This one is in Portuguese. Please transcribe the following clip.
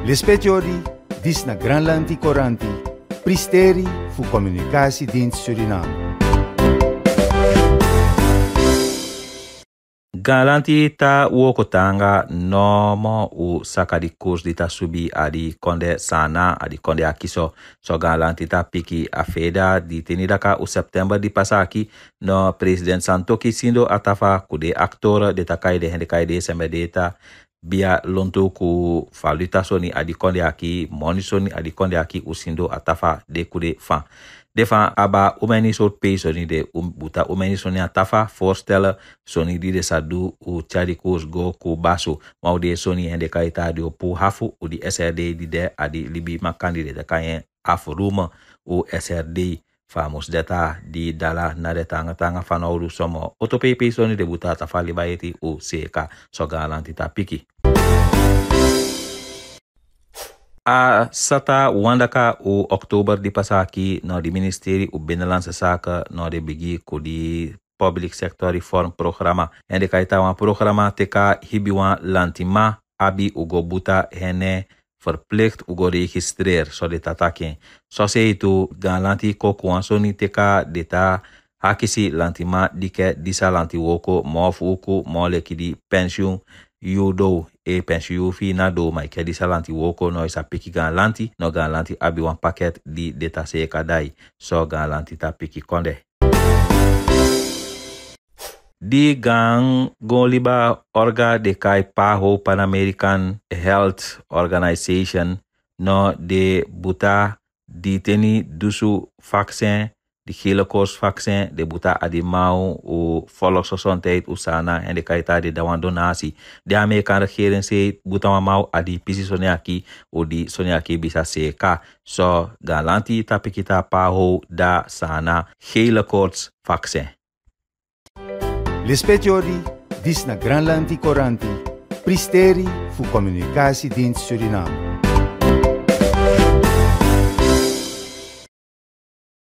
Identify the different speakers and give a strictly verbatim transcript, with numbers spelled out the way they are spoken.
Speaker 1: Lespetiori, dis na Granlanti Coranti, Pristeri fu Communicatiedienst Suriname.
Speaker 2: Galanti ta wokotanga nomo u sakadi kurs di ta subi adi konde sana adi konde akiso so galanti ta piki afeda di tenidaka u September di pasaki no President Santoki Sindo atafa kude aktor de takai de hendekai de semedeta bia lonto ku faluta soni adi konde aki moni soni adi konde aki u Sindo atafa de kude fan. Defa aba umeni soort pe soni de um, buta umeni soni atafa voorstellen soni di de sadu u chadi koos go ku basu mau de soni hende kaita di pu hafu u di S R D di de adi libi makandi de kayen afu ruma u S R D famos data di dala na de tanga tanga fanauru somo otope pe soni de buta atafa libayeti u C K so galanti ta piki. A sata wandaka u oktober di pasaki no di ministeri u Binnenlandse Zaken no de bigi ku di public sector reform programma en de kaita wan programma teka hibiwan lantima abi ugo buta hene verplicht ugo registreer so de tataken so se itu galanti kokuan soni teka deta hakisi lantima dike disa lanti woko mof uku mole kidi pensioen yudo e pensioen fi na do mai ke disa lanti woko no isa piki galanti no galanti abi wan paket di deta se kadai so galanti ta piki konde. Di gang goliba orga de kai paho Pan American Health Organization no de buta di teni dusu vaccin di hele koos vaccin de buta adi mau u volksgezondheid usana en de kaita de dawan donasi de Amerikan regering se buta mau adi pisi soniaki u di soniaki bisa seka so galanti tapi kita paho da sana hele koos vaccin.
Speaker 1: Lespetiori, dis na Granlanti Coranti, Pristeri fu Communicatiedienst Suriname.